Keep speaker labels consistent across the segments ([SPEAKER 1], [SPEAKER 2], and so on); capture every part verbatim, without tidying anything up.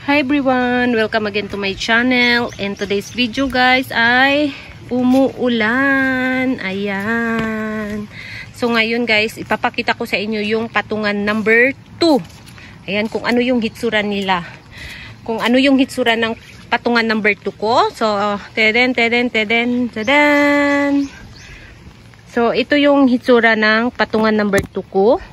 [SPEAKER 1] Hi everyone! Welcome again to my channel. And today's video guys ay umuulan. Ayan. So ngayon guys, ipapakita ko sa inyo yung patungan number two. Ayan, kung ano yung hitsura nila. Kung ano yung hitsura ng patungan number two ko. So, teden, teden, teden, teden. So, ito yung hitsura ng patungan number two ko.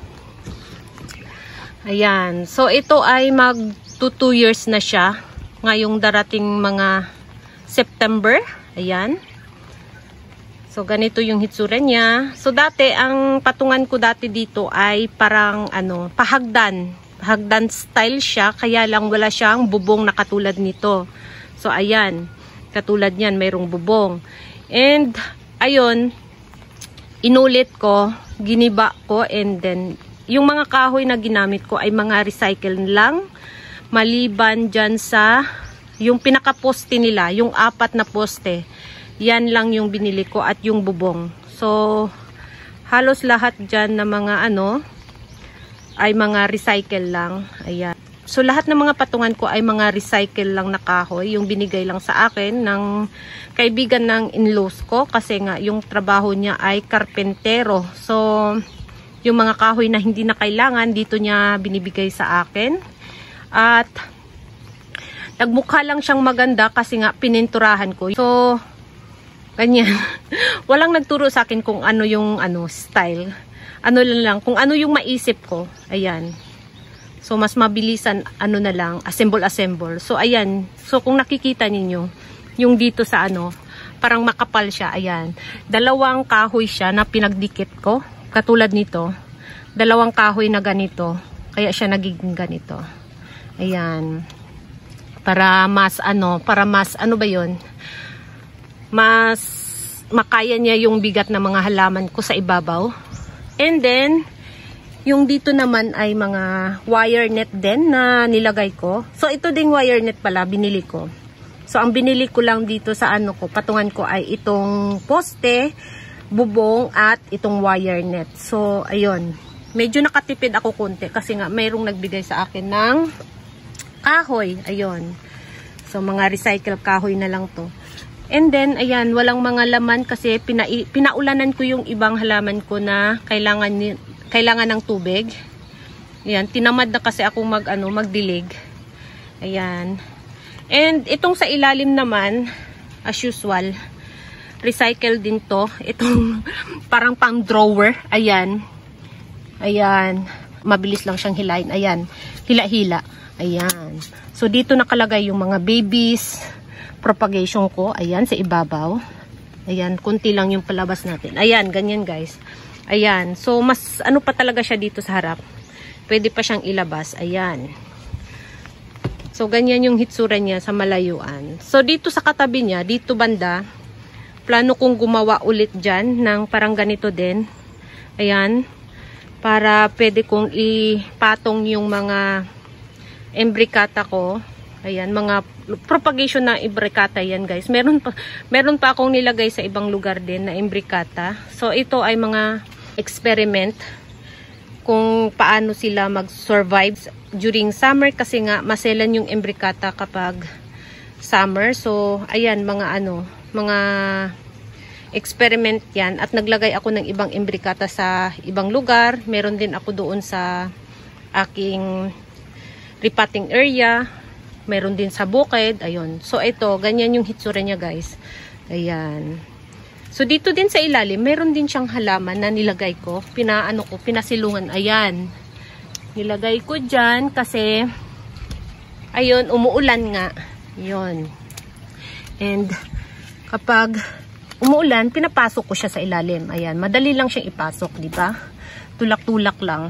[SPEAKER 1] Ayan. So, ito ay mag two years na siya ngayong darating mga September. Ayan. So ganito yung hitsura niya. So dati ang patungan ko dati dito ay parang ano, pahagdan. Pahagdan style siya, kaya lang wala siyang bubong na katulad nito. So ayan, katulad niyan mayroong bubong. And ayun, inulit ko, giniba ko, and then yung mga kahoy na ginamit ko ay mga recycle lang. Maliban dyan sa yung pinaka-poste nila, yung apat na poste. Yan lang yung binili ko at yung bubong. So, halos lahat dyan na mga ano, ay mga recycle lang. Ayan. So, lahat ng mga patungan ko ay mga recycle lang na kahoy. Yung binigay lang sa akin ng kaibigan ng in-laws ko. Kasi nga, yung trabaho niya ay karpentero. So, yung mga kahoy na hindi na kailangan, dito niya binibigay sa akin. At nagmukha lang siyang maganda kasi nga pininturahan ko. So, ganyan. Walang nagturo sa akin kung ano yung ano style. Ano lang lang, kung ano yung maisip ko. Ayan. So, mas mabilisan ano na lang, assemble-assemble. So, ayan. So, kung nakikita ninyo, yung dito sa ano, parang makapal siya. Ayan. Dalawang kahoy siya na pinagdikit ko. Katulad nito. Dalawang kahoy na ganito. Kaya siya nagiging ganito. Ayan. Para mas ano, para mas ano ba yun? Mas makaya niya yung bigat ng mga halaman ko sa ibabaw. And then, yung dito naman ay mga wire net din na nilagay ko. So, ito ding wire net pala, binili ko. So, ang binili ko lang dito sa ano ko, patungan ko ay itong poste, bubong, at itong wire net. So, ayun. Medyo nakatipid ako konti kasi nga mayroong nagbigay sa akin ng kahoy. Ayun. So, mga recycle kahoy na lang to. And then, ayan, walang mga laman kasi pina pinaulanan ko yung ibang halaman ko na kailangan, kailangan ng tubig. Ayan, tinamad na kasi ako mag, ano, magdilig. Ayan. And itong sa ilalim naman, as usual, recycle din to. Itong parang pang drawer. Ayan. Ayan. Mabilis lang siyang hilain. Ayan. Hila-hila. Ayan. So, dito nakalagay yung mga babies propagation ko. Ayan, sa ibabaw. Ayan, kunti lang yung palabas natin. Ayan, ganyan guys. Ayan. So, mas ano pa talaga siya dito sa harap. Pwede pa siyang ilabas. Ayan. So, ganyan yung hitsura niya sa malayuan. So, dito sa katabi niya, dito banda, plano kong gumawa ulit dyan ng parang ganito din. Ayan. Para pwede kong ipatong yung mga embricata ko. Ayan, mga propagation na embricata yan guys. Meron pa, meron pa akong nilagay sa ibang lugar din na embricata. So, ito ay mga experiment kung paano sila mag-survive during summer kasi nga maselan yung embricata kapag summer. So, ayan, mga ano, mga experiment yan. At naglagay ako ng ibang embricata sa ibang lugar. Meron din ako doon sa aking repotting area. Meron din sa bukid. Ayun. So, ito. Ganyan yung hitsura niya, guys. Ayan. So, dito din sa ilalim, meron din siyang halaman na nilagay ko. Pinaano ko, pinasilungan. Ayan. Nilagay ko dyan kasi ayun, umuulan nga. Ayun. And, kapag umuulan, pinapasok ko siya sa ilalim. Ayan. Madali lang siyang ipasok, di ba? Tulak-tulak lang.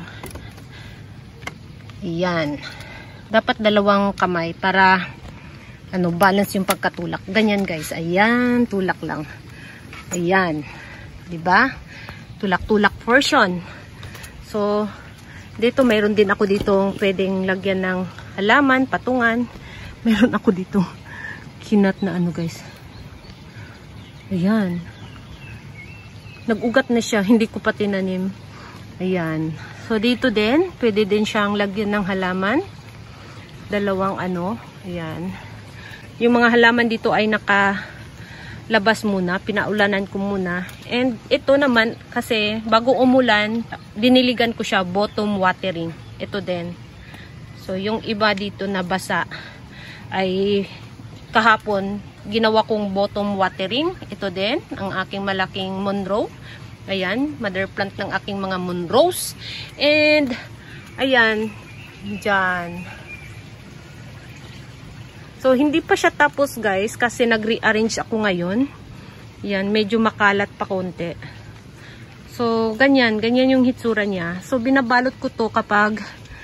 [SPEAKER 1] Ayan. Dapat dalawang kamay para ano, balance yung pagkatulak. Ganyan guys. Ayan, tulak lang. Ayan. 'Di ba? Tulak-tulak portion. So, dito mayroon din ako dito pwedeng lagyan ng halaman, patungan. Meron ako dito kinat na ano guys. Ayan. Nag-ugat na siya, hindi ko pa tinanim. Ayan. So, dito din, pwede din siyang lagyan ng halaman. Dalawang ano, Ayan. Yung mga halaman dito ay nakalabas muna. Pinaulanan ko muna. And ito naman, kasi bago umulan, diniligan ko siya bottom watering. Ito din. So, yung iba dito na basa ay kahapon ginawa kong bottom watering. Ito din, ang aking malaking Monroe. Ayan, mother plant ng aking mga Monroes. And, ayan, dyan. So, hindi pa siya tapos guys, kasi nag-rearrange ako ngayon. Ayan, medyo makalat pa konti. So, ganyan, ganyan yung hitsura niya. So, binabalot ko to kapag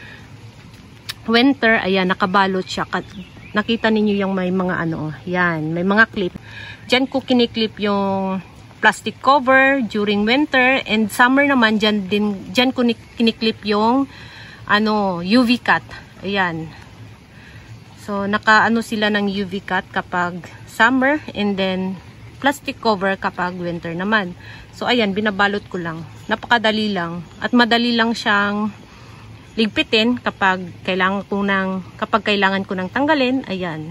[SPEAKER 1] winter. Ayan, nakabalot siya. Nakita ninyo yung may mga ano, yan, may mga clip. Diyan ko kiniklip yung plastic cover during winter, and summer naman diyan din diyan ko kiniklip yung ano, U V cut. Ayan. So naka-ano sila ng U V cut kapag summer, and then plastic cover kapag winter naman. So ayan, binabalot ko lang. Napakadali lang at madali lang siyang ligpitin kapag kailangan ko ng kapag kailangan ko ng tanggalin. Ayan.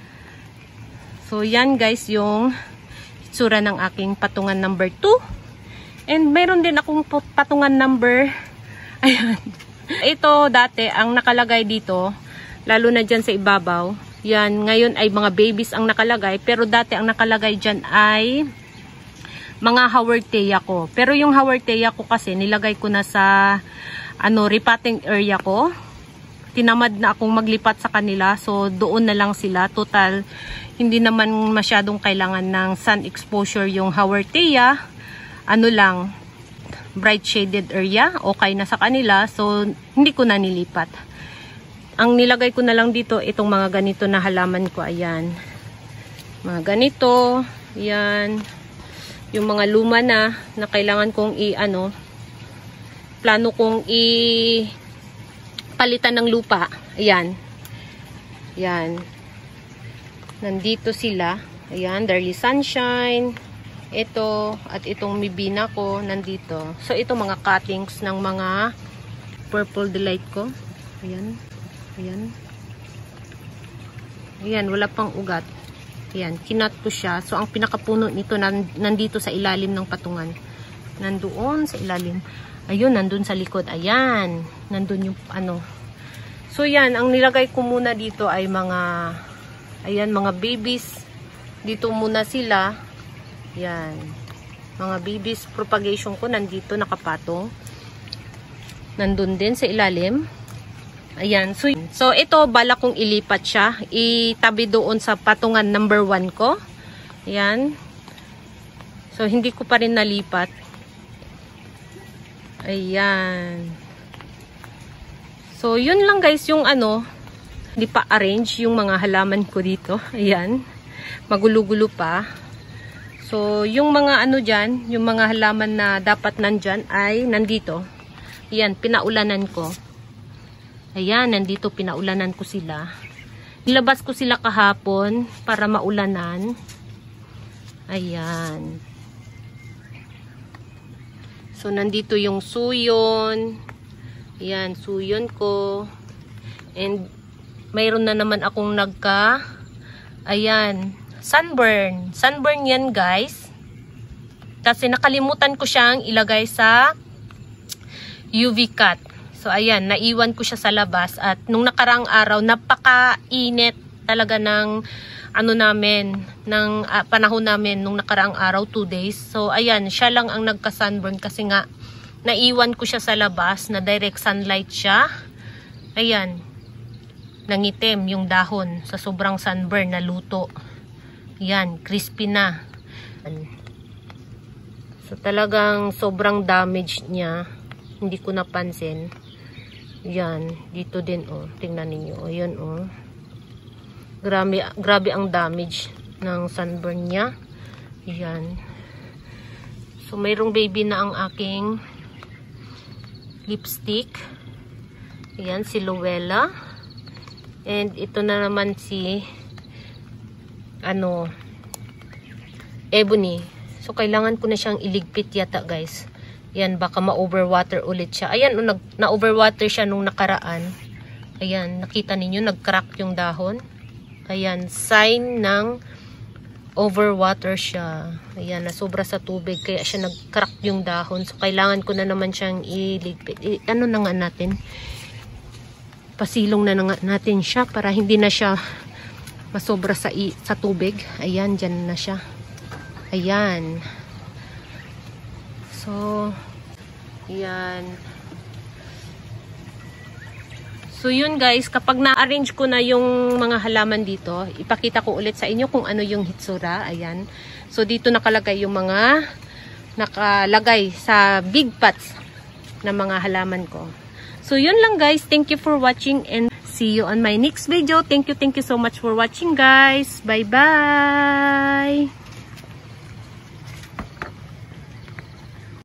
[SPEAKER 1] So yan guys yung itsura ng aking patungan number two. And meron din akong patungan number ayan. Ito dati ang nakalagay dito, lalo na dyan sa ibabaw. Yan, ngayon ay mga babies ang nakalagay, pero dati ang nakalagay dyan ay mga haworthia ko. Pero yung haworthia ko kasi nilagay ko na sa ano, repotting area ko. Tinamad na akong maglipat sa kanila, so doon na lang sila. Total, hindi naman masyadong kailangan ng sun exposure yung haworthia. Ano lang, bright shaded area, okay na sa kanila, so hindi ko na nilipat. Ang nilagay ko na lang dito, itong mga ganito na halaman ko. Ayan, mga ganito, yan, yung mga luma na, na kailangan kong i-ano, plano kong i-palitan ng lupa. Ayan. Ayan. Nandito sila. Ayan, Darly Sunshine. Ito, at itong mibina ko, nandito. So, ito mga cuttings ng mga Purple Delight ko. Ayan. Ayan. Ayan, wala pang ugat. Ayan, kinat ko siya. So, ang pinakapuno nito, nandito sa ilalim ng patungan. Nandoon sa ilalim. Ayun, nandun sa likod. Ayan. Nandun yung ano. So, yan. Ang nilagay ko muna dito ay mga, ayan, mga babies. Dito muna sila. Yan. Mga babies propagation ko nandito nakapatong. Nandun din sa ilalim. Ayan. So, so ito, bala kong ilipat siya. Itabi doon sa patungan number one ko. Ayan. So, hindi ko pa rin nalipat. Ayan. So, yun lang guys yung ano, hindi pa arrange yung mga halaman ko dito. Ayan. Magulo-gulo pa. So, yung mga ano dyan, yung mga halaman na dapat nandyan ay nandito. Ayan, pinaulanan ko. Ayan, nandito pinaulanan ko sila. Nilabas ko sila kahapon para maulanan. Ayan. So, nandito yung suyon. Ayan, suyon ko. And, mayroon na naman akong nagka, ayan, sunburn. Sunburn yan, guys. Kasi nakalimutan ko siyang ilagay sa U V cut. So, ayan, naiwan ko siya sa labas. At, nung nakaraang araw, napaka-init talaga ng ano namin, ng uh, panahon namin nung nakaraang araw, two days. So, ayan, siya lang ang nagka-sunburn kasi nga, naiwan ko siya sa labas, na direct sunlight siya. Ayan, nangitim yung dahon sa sobrang sunburn na luto. Ayan, crispy na. So, talagang sobrang damage niya. Hindi ko napansin. Ayan, dito din, oh. Tingnan ninyo, ayan, oh. Grabe, grabe ang damage ng sunburn niya. Ayan. So, mayroong baby na ang aking lipstick. Ayan, si Luella. And ito na naman si ano, Ebony. So, kailangan ko na siyang iligpit yata, guys. Ayan, baka ma-overwater ulit siya. Ayan, oh, na-overwater siya nung nakaraan. Ayan, nakita ninyo, nag-crack yung dahon. Ayan, sign ng overwater siya. Ayan, nasobra sa tubig kaya siya nag-crack yung dahon. So kailangan ko na naman siyang iligpit. I ano na nga natin? Pasilong na nga natin siya para hindi na siya masobra sa i sa tubig. Ayan, dyan na siya. Ayan. So, ayan. So yun guys, kapag na-arrange ko na yung mga halaman dito, ipakita ko ulit sa inyo kung ano yung hitsura. Ayan. So dito nakalagay yung mga nakalagay sa big pots na mga halaman ko. So yun lang guys. Thank you for watching and see you on my next video. Thank you, thank you so much for watching guys. Bye-bye!